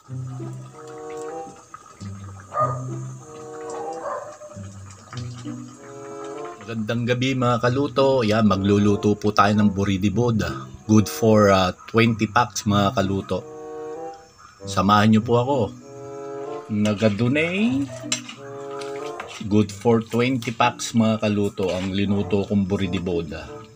Magandang gabi mga kaluto. Yan, magluluto po tayo ng buridibod. Good for 20 packs mga kaluto. Samahan nyo po ako. Nagadunay. Good for 20 packs mga kaluto ang linuto kong buridibod.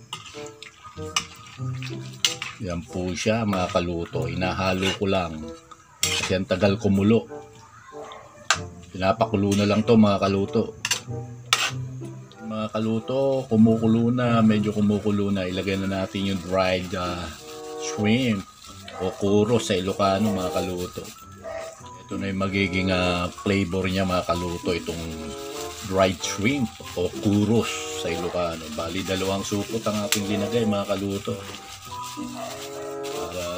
Yan po siya mga kaluto. Inahalo ko lang. Kasi ang tagal kumulo. Pinapakulo na lang to mga kaluto. Mga kaluto, kumukulo na, medyo kumukulo na. Ilagay na natin yung dried shrimp o kuro sa Ilocano mga kaluto. Ito na yung magiging flavor niya mga kaluto, itong dried shrimp o kuros sa Ilocano. Bali, 2 supot ang ating linagay mga kaluto. Para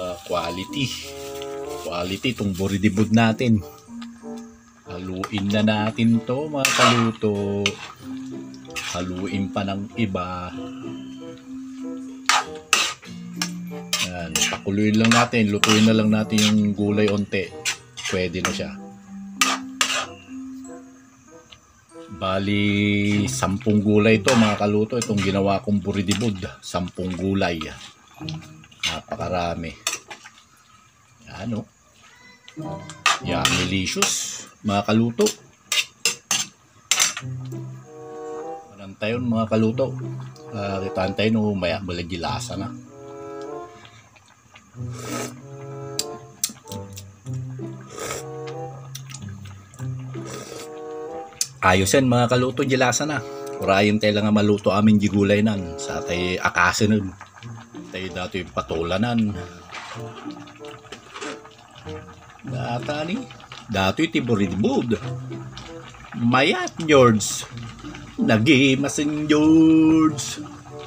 quality itong buridibod natin. Haluin na natin to mga kaluto. Haluin pa ng iba. Yan, pakuluin lang natin, lutuin na lang natin yung gulay onte. Pwede na siya. Bali 10 gulay to mga kaluto, itong ginawa kong buridibod. 10 gulay. Napakarami. Yan o. Yan, delicious mga kaluto. Tayo mga kaluto, kitaan tayo no maya balagilasa na. Ayos yan mga kaluto, gilasa na. Urayan tayo lang nga maluto amin gigulay nan sa tayo akasin nun. Tayo dati patulanan. Dati dati tiburidibod. Mayat George. Nagimasin George.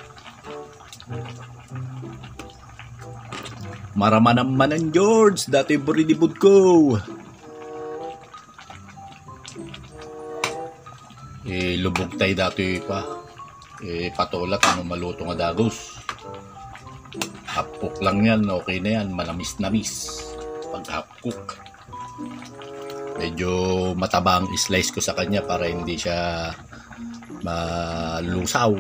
Maramanaman George. Dati buridibod ko. Lubog tayo dati pa. Patulat ano maluto nga dagos. Hapkok lang yan. Okay na yan. Manamis-namis. Pag hapkok. Medyo matabang slice ko sa kanya para hindi siya malusaw.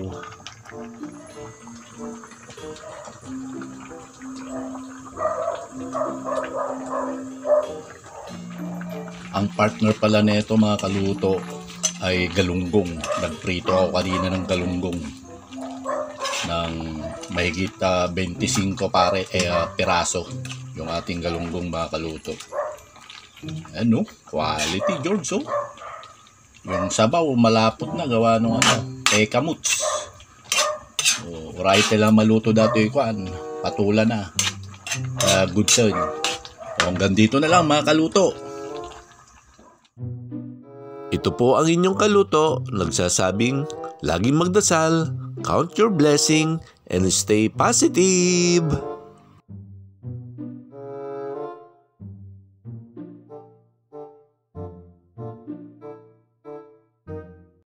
Ang partner pala nito mga kaluto ay galunggong. Nagprito ako kanina ng galunggong ng mahigit 25 piraso yung ating galunggong mga kaluto. Ano? Quality George oh. Yung sabaw malapot na gawa nung kamuts. Right lang maluto dati kuan. Patula na. Good son. Hanggang dito na lang mga kaluto. Ito po ang inyong kaluto, nagsasabing laging magdasal, count your blessing, and stay positive.